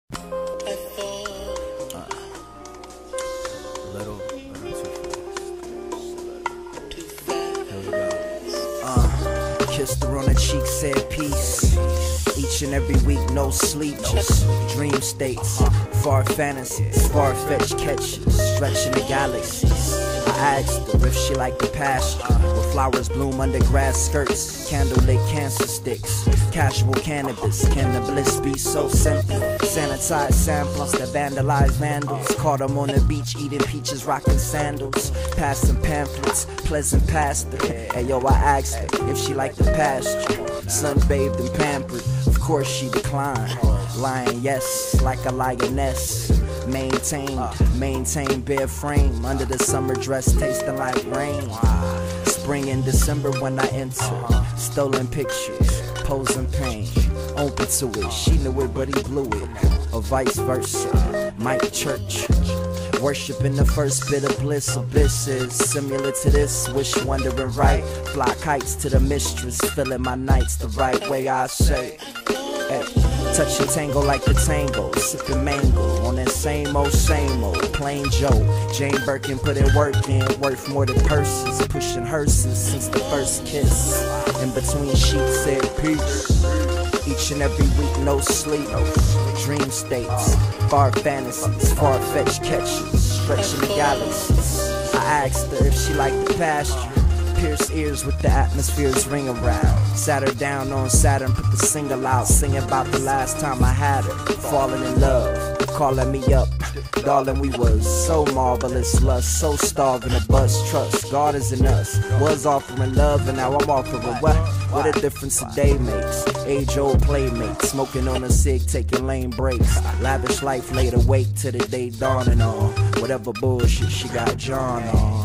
Little too fast. Here we go. Kissed her on the cheek, said peace. Each and every week, no sleep, just dream states, far fantasies, far-fetched catches, stretching the galaxies. I asked her if she liked the pasture, where flowers bloom under grass skirts, candlelit cancer sticks, casual cannabis. Can the bliss be so simple? Sanitized samplers that vandalize vandals. Caught them on the beach eating peaches, rocking sandals, passing pamphlets, pleasant pastor. Hey yo, I asked her if she liked the pasture, sunbathed and pampered. Of course she declined, lying yes like a lioness. Maintain bare frame under the summer dress tasting like rain. Spring and December when I enter, stolen pictures, posing pain. Open to it, she knew it but he blew it, or vice versa. Mike Church, worshiping the first bit of bliss. Abyss is similar to this, wish wondering right. Fly kites to the mistress, filling my nights the right way I say. Hey, touch and tango like the tango, sipping mango on that same old plain Joe. Jane Birkin put in work in, worth more than purses, pushing hearses since the first kiss. In between sheets said peace. Each and every week, no sleep, dream states, far fantasies, far-fetched catches, stretching the galaxies. I asked her if she liked the pasture, pierced ears with the atmosphere's ring around. Sat her down on Saturn, put the single out, singing about the last time I had her. Falling in love, calling me up, darling, we was so marvelous, lust, so starving to bust trust. God is in us, was offering love and now I'm offering what a difference a day makes. Age-old playmate, smoking on a cig, taking lane breaks. Lavish life laid awake till the day dawning on whatever bullshit she got John on.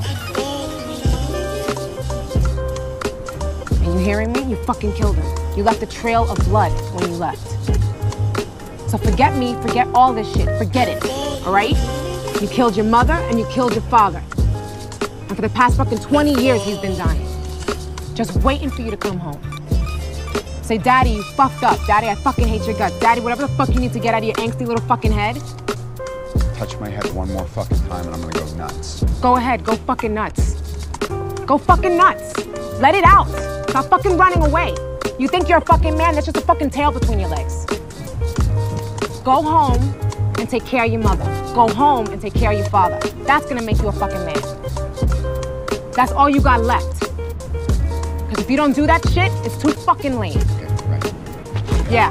You hearing me? You fucking killed him. You left a trail of blood when you left. So forget me, forget all this shit, forget it, alright? You killed your mother and you killed your father. And for the past fucking 20 years he's been dying. Just waiting for you to come home. Say, Daddy, you fucked up. Daddy, I fucking hate your guts. Daddy, whatever the fuck you need to get out of your angsty little fucking head. Touch my head one more fucking time and I'm gonna go nuts. Go ahead, go fucking nuts. Go fucking nuts. Let it out. Stop fucking running away. You think you're a fucking man? That's just a fucking tail between your legs. Go home and take care of your mother. Go home and take care of your father. That's gonna make you a fucking man. That's all you got left. Because if you don't do that shit, it's too fucking late. Okay, right. Yeah.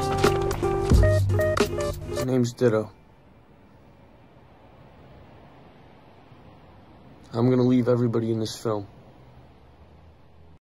My name's Ditto. I'm gonna leave everybody in this film.